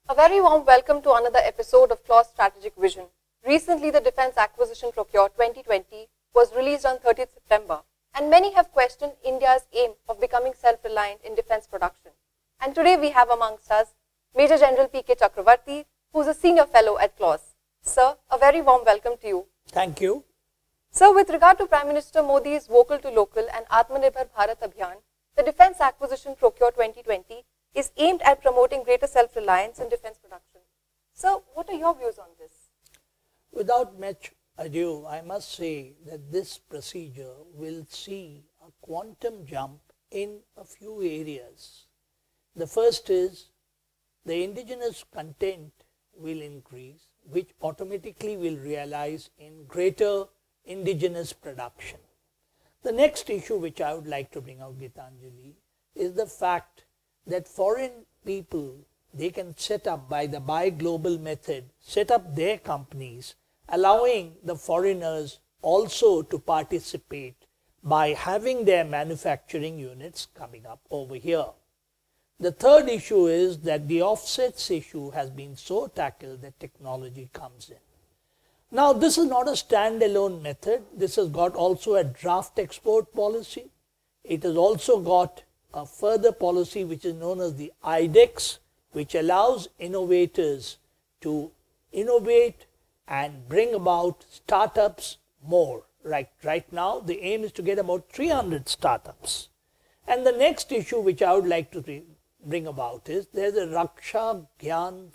A very warm welcome to another episode of Claus Strategic Vision. Recently, the Defence Acquisition Procure 2020 was released on 30th September, and many have questioned India's aim of becoming self-reliant in defence production. And today we have amongst us Major General P.K. Chakravarti, who is a Senior Fellow at Claus. Sir, a very warm welcome to you. Thank you. Sir, with regard to Prime Minister Modi's Vocal to Local and Atmanirbhar Bharat Abhiyan, the Defence Acquisition Procure 2020 is aimed at promoting greater self-reliance in defence production. Sir, what are your views on this? Without much ado, I must say that this procedure will see a quantum jump in a few areas. The first is the indigenous content will increase, which automatically will realize in greater indigenous production. The next issue which I would like to bring out, Gitanjali, is the fact that foreign people, they can set up by the buy global method, set up their companies, allowing the foreigners also to participate by having their manufacturing units coming up over here. The third issue is that the offsets issue has been so tackled that technology comes in. Now, this is not a standalone method. This has got also a draft export policy. It has also got a further policy which is known as the IDEX, which allows innovators to innovate and bring about startups more. Right now, the aim is to get about 300 startups. And the next issue which I would like to bring about is there's a Raksha Gyan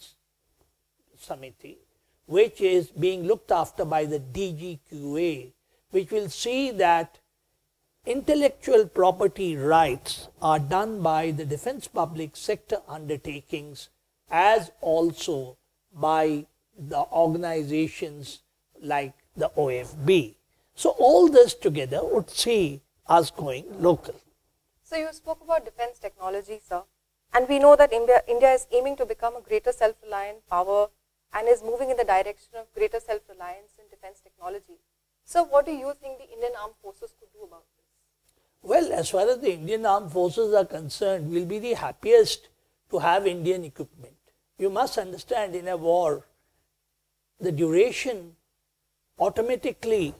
Samiti, which is being looked after by the DGQA, which will see that intellectual property rights are done by the defence public sector undertakings as also by the organizations like the OFB. So all this together would see us going local. So you spoke about defence technology, sir, and we know that India is aiming to become a greater self-reliant power and is moving in the direction of greater self-reliance in defence technology. So what do you think the Indian Armed Forces could do about this? Well, as far as the Indian Armed Forces are concerned, we'll be the happiest to have Indian equipment. You must understand, in a war, the duration automatically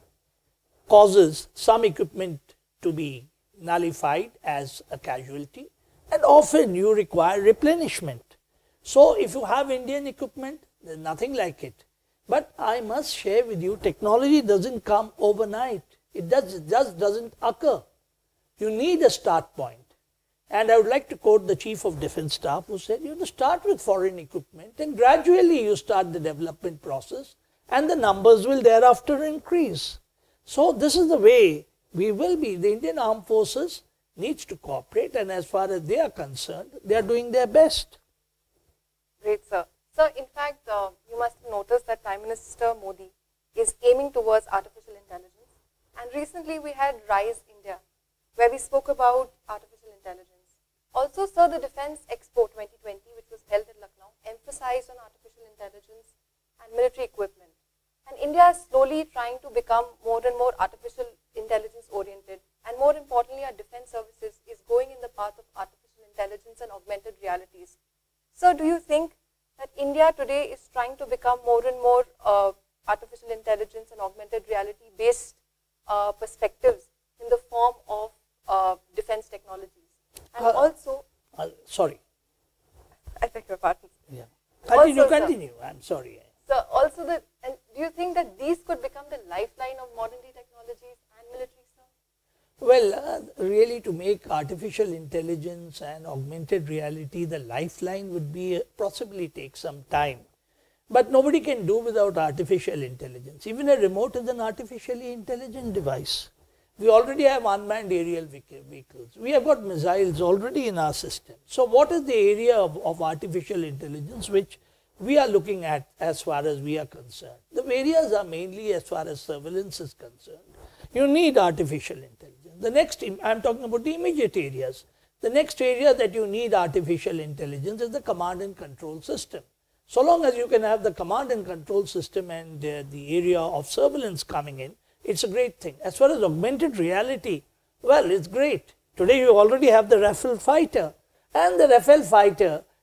causes some equipment to be nullified as a casualty, and often you require replenishment. So if you have Indian equipment, there's nothing like it. But I must share with you, technology doesn't come overnight. It just doesn't occur. You need a start point. And I would like to quote the Chief of Defence Staff, who said, you have to start with foreign equipment and gradually you start the development process and the numbers will thereafter increase. So this is the way we will be. The Indian Armed Forces needs to cooperate, and as far as they are concerned, they are doing their best. Great, sir. Sir, in fact, you must have noticed that Prime Minister Modi is aiming towards artificial intelligence. And recently we had RISE India, where we spoke about artificial intelligence. Also, sir, the Defence Expo 2020, which was held in Lucknow, emphasized on artificial intelligence and military equipment. And India is slowly trying to become more and more artificial intelligence oriented. And more importantly, our defence services is going in the path of artificial intelligence and augmented realities. So do you think that India today is trying to become more and more artificial intelligence and augmented reality based perspectives in the form of defence technologies? And also, sorry. I beg your pardon. Yeah. Sir, Continue. I'm sorry. So also, and do you think that these could become the lifeline of modern day technologies and military, sir? Well, really to make artificial intelligence and augmented reality the lifeline would be possibly take some time. But nobody can do without artificial intelligence. Even a remote is an artificially intelligent device. We already have unmanned aerial vehicles. We have got missiles already in our system. So what is the area of artificial intelligence which we are looking at as far as we are concerned? The areas are mainly as far as surveillance is concerned. You need artificial intelligence. The next, I am talking about the immediate areas. The next area that you need artificial intelligence is the command and control system. So long as you can have the command and control system and the area of surveillance coming in, it's a great thing. As far as augmented reality, well, it's great. Today you already have the Rafale fighter, and the Rafale fighter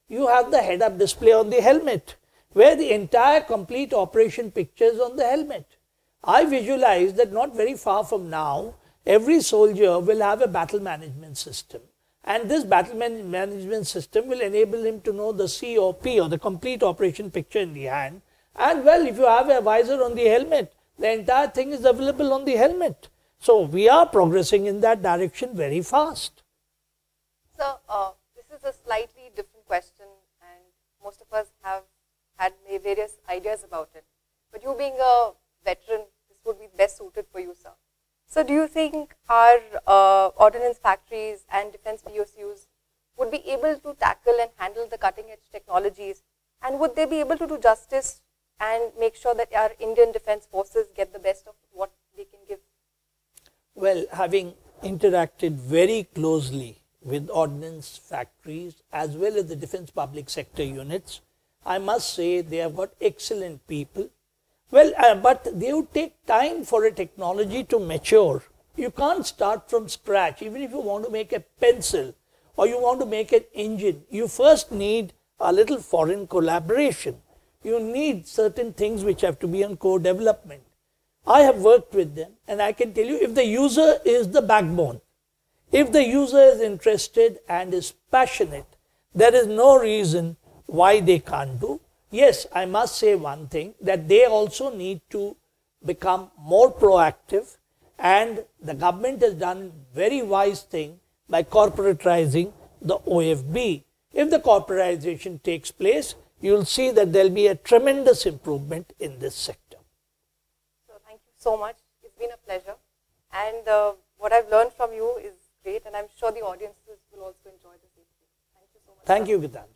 you have the head-up display on the helmet, where the entire complete operation picture is on the helmet. I visualize that not very far from now, every soldier will have a battle management system. And this battle management system will enable him to know the COP, or the complete operation picture in the hand. And well, if you have a visor on the helmet, the entire thing is available on the helmet. So we are progressing in that direction very fast. So this is a slightly different question, and most of us have had various ideas about it. But you being a veteran, this would be best suited for you, sir. So do you think our ordnance factories and defense PSUs would be able to tackle and handle the cutting edge technologies, and would they be able to do justice and make sure that our Indian defense forces get the best of what they can give? Well, having interacted very closely with ordnance factories as well as the defense public sector units, I must say they have got excellent people. Well, but they would take time for a technology to mature. You can't start from scratch. Even if you want to make a pencil or you want to make an engine, you first need a little foreign collaboration. You need certain things which have to be on co-development. I have worked with them, and I can tell you, if the user is the backbone, if the user is interested and is passionate, there is no reason why they can't do. Yes, I must say one thing, that they also need to become more proactive, and the government has done a very wise thing by corporatizing the OFB. If the corporatization takes place, you will see that there will be a tremendous improvement in this sector. So thank you so much. It's been a pleasure. And what I've learned from you is great, and I'm sure the audiences will also enjoy this. Thank you so much. Thank you, Gitanjali.